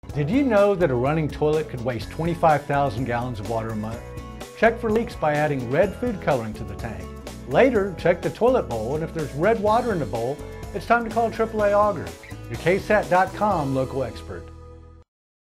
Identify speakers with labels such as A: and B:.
A: Did you know that a running toilet could waste 25,000 gallons of water a month? Check for leaks by adding red food coloring to the tank. Later, check the toilet bowl, and if there's red water in the bowl, it's time to call AAA Auger, your KSAT.com local expert.